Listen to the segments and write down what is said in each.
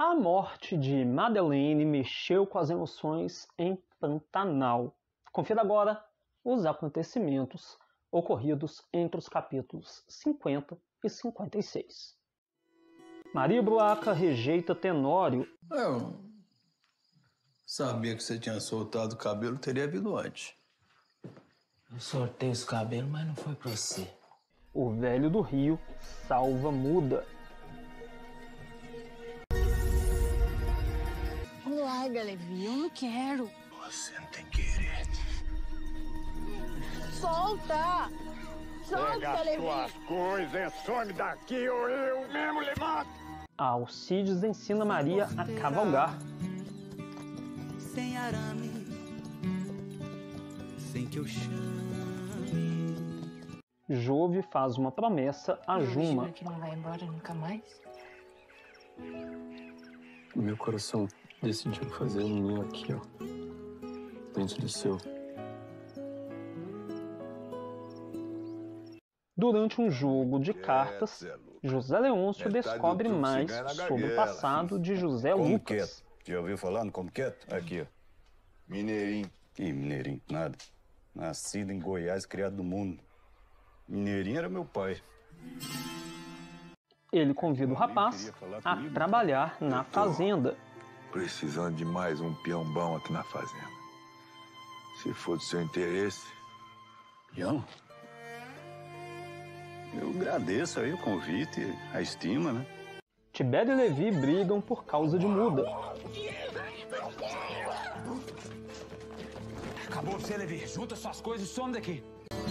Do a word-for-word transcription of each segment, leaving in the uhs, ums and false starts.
A morte de Madeleine mexeu com as emoções em Pantanal. Confira agora os acontecimentos ocorridos entre os capítulos cinquenta e cinquenta e seis. Maria Bruaca rejeita Tenório. Eu sabia que você tinha soltado o cabelo, teria vindo antes. Eu soltei os cabelos, mas não foi pra você. O velho do Rio salva Muda. Larga, Levi, eu não quero. Você não tem que querer. Solta! Solta, Pega Levi! suas coisas, some daqui ou eu mesmo levanto! Alcides ensina Maria a cavalgar. Sem arame, sem que eu chame. Jove faz uma promessa a Juma. Jura que não vai embora nunca mais? Meu coração decidiu fazer um ninho aqui, ó, dentro do seu. Durante um jogo de cartas, José Leôncio descobre mais sobre o passado de José Lucas. Já ouviu falar no Como Quieto? Aqui, ó. Mineirinho. Ih, mineirinho, nada. Nascido em Goiás, criado no mundo. Mineirinho era meu pai. Ele convida o rapaz a trabalhar na fazenda. Precisando de mais um peão bom aqui na fazenda. Se for do seu interesse... Peão? Eu agradeço aí o convite, a estima, né? Tibério e Levi brigam por causa de Muda. Acabou você, Levi. Junta suas coisas e some daqui.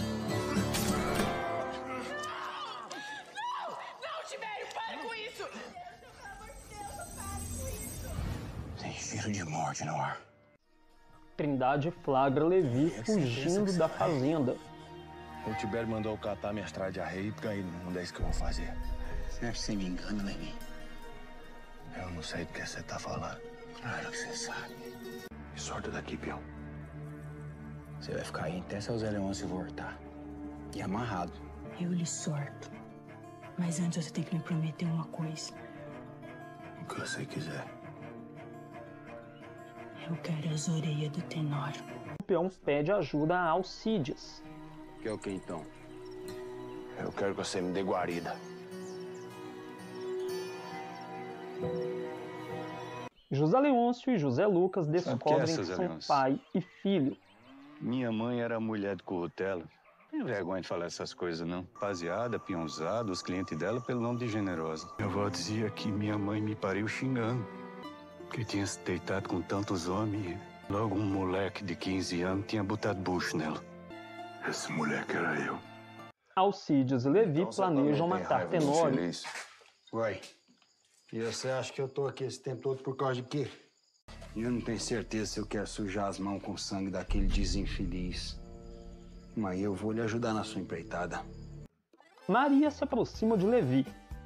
Tem cheiro de morte no ar. Trindade flagra Levi fugindo da fazenda. O Tibério mandou eu catar minha estrada de arreio porque aí não é isso que eu vou fazer. Você acha que você me engana, Levi? Eu não sei do que você tá falando. Claro que você sabe. Me sorta daqui, peão. Você vai ficar aí até seu Zé Leôncio voltar. E amarrado. Eu lhe sorto. Mas antes você tem que me prometer uma coisa. O que você quiser. Eu quero as orelhas do Tenório. O peão pede ajuda a Alcides. Quer o que então? Eu quero que você me dê guarida. José Leôncio e José Lucas descobrem que, é, que são Leôncio? pai e filho. Minha mãe era mulher de Currutela. Não tenho vergonha de falar essas coisas, não. Baseada, peãozada, os clientes dela pelo nome de Generosa. Minha avó dizia que minha mãe me pariu xingando. Que tinha se deitado com tantos homens. Logo um moleque de quinze anos tinha botado bucho nela. Esse moleque era eu. Alcides e Levi então, planejam matar Tenório. Ué, e você acha que eu tô aqui esse tempo todo por causa de quê? Eu não tenho certeza se eu quero sujar as mãos com o sangue daquele desinfeliz. Mas eu vou lhe ajudar na sua empreitada. Maria se aproxima de Levi.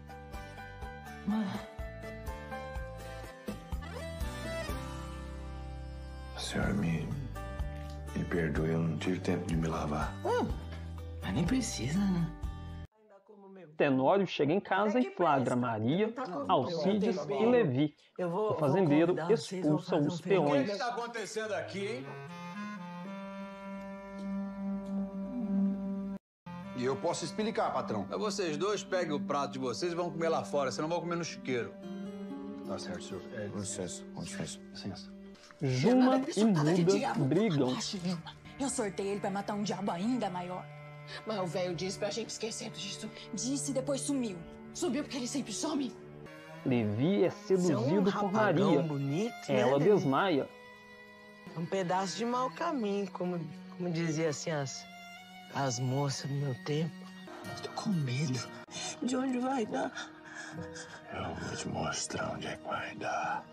Senhor, me, me perdoe, eu não tive tempo de me lavar. Hum, mas nem precisa, né? Tenório chega em casa e flagra Maria, Alcides e Levi. O fazendeiro expulsa os peões. O que está acontecendo aqui, hein? E eu posso explicar, patrão. Mas vocês dois peguem o prato de vocês e vão comer lá fora, senão vão comer no chiqueiro. Tá certo, senhor. É, com licença, com licença. Licença. Juma e Muda brigam. Eu sortei ele pra matar um diabo ainda maior. Mas o velho disse pra gente esquecer disso. Disse e depois sumiu. Subiu porque ele sempre some. Levi é seduzido um por Maria. Bonito, Ela né, desmaia. Um pedaço de mau caminho, como, como dizia assim as, as moças do meu tempo. Eu tô com medo. De onde vai dar? Eu vou te mostrar onde é que vai dar.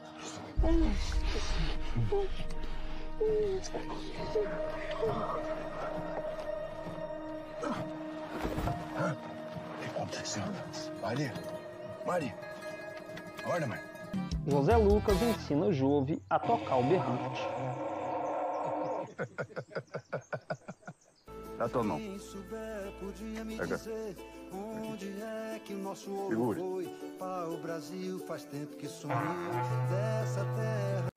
O que aconteceu? Maria? Maria? Olha, mãe. José Lucas ensina Jove a tocar o berrante. Dá tua mão. Pega. Onde é que o nosso Segure. ouro foi? Para o Brasil faz tempo que sumiu dessa terra.